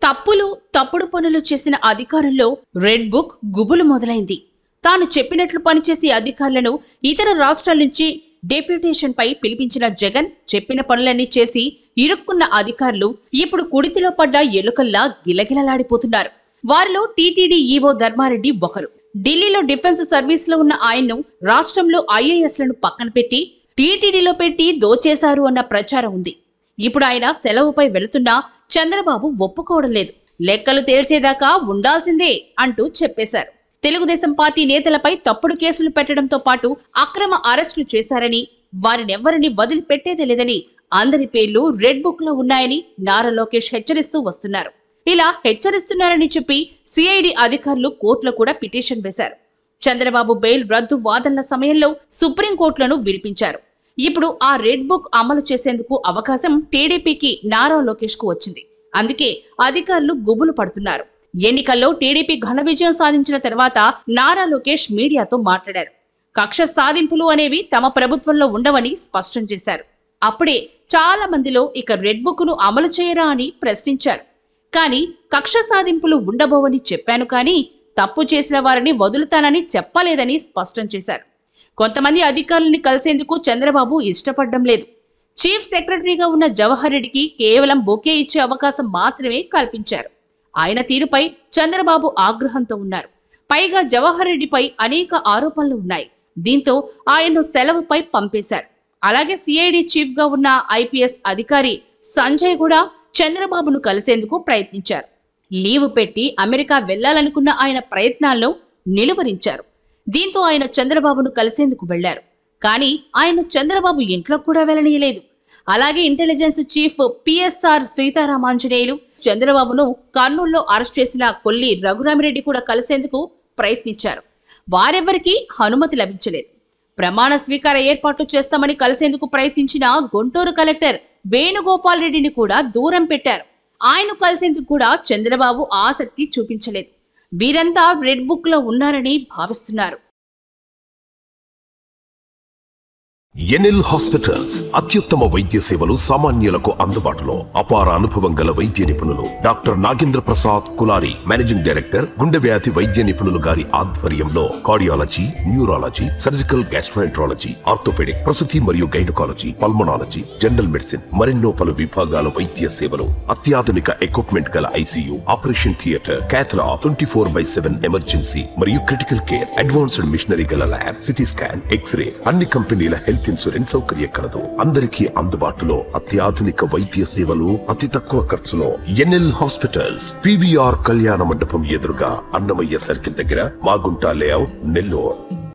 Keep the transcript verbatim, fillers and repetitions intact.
తప్పులు తప్పుడు పనులు చేసిన అధికారుల్లో రెడ్ బుక్ గుబులు మొదలైంది. తాను చెప్పినట్లు పనిచేసే అధికారులను ఇతర రాష్ట్రాల నుంచి డెప్యూటేషన్ పై పిలిపించిన జగన్ చెప్పిన పనులన్నీ చేసి ఇరుక్కున్న అధికారులు ఇప్పుడు కుడితిలో పడ్డ ఎలుకల్లా గిలగిలలాడిపోతున్నారు. వారిలో టీటీడీ ఈవో ధర్మారెడ్డి ఒకరు. ఢిల్లీలో డిఫెన్స్ సర్వీస్ లో ఉన్న ఆయన్ను రాష్ట్రంలో ఐఏఎస్లను పక్కన పెట్టి టీటీడీలో పెట్టి దోచేశారు అన్న ప్రచారం ఉంది. ఇప్పుడు ఆయన సెలవుపై వెళుతున్నా చంద్రబాబు ఒప్పుకోవడం లేదు. లెక్కలు తేల్చేదాకా ఉండాల్సిందే అంటూ చెప్పేశారు. తెలుగుదేశం పార్టీ నేతలపై తప్పుడు కేసులు పెట్టడంతో పాటు అక్రమ అరెస్టులు చేశారని, వారినెవ్వరిని వదిలిపెట్టేదే లేదని, అందరి పేర్లు రెడ్ బుక్ లో ఉన్నాయని నారా లోకేష్ హెచ్చరిస్తూ వస్తున్నారు. ఇలా హెచ్చరిస్తున్నారని చెప్పి సిఐడి అధికారులు కోర్టులో కూడా పిటిషన్ వేశారు. చంద్రబాబు బెయిల్ రద్దు వాదనల సమయంలో సుప్రీంకోర్టులను విడిపించారు. ఇప్పుడు ఆ రెడ్ బుక్ అమలు చేసేందుకు అవకాశం టీడీపీకి నారా లోకేష్ కు వచ్చింది. అందుకే అధికారులు గుబులు పడుతున్నారు. ఎన్నికల్లో టీడీపీ ఘన విజయం సాధించిన తర్వాత నారా లోకేష్ మీడియాతో మాట్లాడారు. కక్ష సాధింపులు అనేవి తమ ప్రభుత్వంలో ఉండవని స్పష్టం చేశారు. అప్పుడే చాలా మందిలో ఇక రెడ్ బుక్ ను అమలు చేయరా అని ప్రశ్నించారు. కానీ కక్ష సాధింపులు ఉండబోవని చెప్పాను, కానీ తప్పు చేసిన వారిని వదులుతానని చెప్పలేదని స్పష్టం చేశారు. కొంతమంది అధికారుల్ని కలిసేందుకు చంద్రబాబు ఇష్టపడడం లేదు. చీఫ్ సెక్రటరీగా ఉన్న జవహర్ రెడ్డికి కేవలం బొకే ఇచ్చే అవకాశం మాత్రమే కల్పించారు. ఆయన తీరుపై చంద్రబాబు ఆగ్రహంతో ఉన్నారు. పైగా జవహర్ రెడ్డిపై అనేక ఆరోపణలు ఉన్నాయి. దీంతో ఆయన్ను సెలవుపై పంపేశారు. అలాగే సిఐడి చీఫ్ గా ఉన్న ఐపీఎస్ అధికారి సంజయ్ కూడా చంద్రబాబును కలిసేందుకు ప్రయత్నించారు. లీవ్ పెట్టి అమెరికా వెళ్లాలనుకున్న ఆయన ప్రయత్నాల్లో నిలువరించారు. దీంతో ఆయన చంద్రబాబును కలిసేందుకు వెళ్లారు. కానీ ఆయన చంద్రబాబు ఇంట్లో కూడా వెళ్లనీయలేదు. అలాగే ఇంటెలిజెన్స్ చీఫ్ పిఎస్ఆర్ సీతారామాంజనేయులు చంద్రబాబును కర్నూలులో అరెస్ట్ చేసిన కొల్లి రఘురామిరెడ్డి కూడా కలిసేందుకు ప్రయత్నించారు. వారెవ్వరికీ అనుమతి లభించలేదు. ప్రమాణ స్వీకార ఏర్పాట్లు చేస్తామని కలిసేందుకు ప్రయత్నించిన గుంటూరు కలెక్టర్ వేణుగోపాల్ రెడ్డిని కూడా దూరం పెట్టారు. ఆయన కలిసేందుకు కూడా చంద్రబాబు ఆసక్తి చూపించలేదు. వీరంతా రెడ్ బుక్ లో ఉన్నారని భావిస్తున్నారు. ఎన్ఎల్ హాస్పిటల్స్ అత్యుత్తమ వైద్య సేవలు సామాన్యులకు అందుబాటులో. అపార అనుభవం గల వైద్య నిపుణులు doctor Nagendra Prasad Kulari, managing director, గుండె వ్యాధి వైద్య నిపుణులు గారి ఆధ్వర్యంలో cardiology, neurology, surgical gastroenterology, orthopaedic, ప్రసూతి మరియు గైనకాలజీ, పల్మనాలజీ, జనరల్ మెడిసిన్ మరెన్నో పలు విభాగాల వైద్య సేవలు. అత్యాధునిక ఎక్విప్మెంట్ గల ICU, operation theatre, cath lab, twenty four by seven emergency మరియు క్రిటికల్ కేర్, అడ్వాన్స్డ్ మిషనరీ గల ల్యాబ్, సిటీ స్కాన్, ఎక్స్రే, అన్ని కంపెనీల హెల్త్ ఇన్సూరెన్స్ సౌకర్యం కలదు. అందరికీ అందుబాటులో అత్యాధునిక వైద్య సేవలు అతి తక్కువ ఖర్చులో. ఎన్ఎల్ హాస్పిటల్స్, పివిఆర్ కళ్యాణ మండపం ఎదురుగా, అన్నమయ్య సర్కిల్ దగ్గర, మాగుంట లేఅవుట్, నెల్లూరు.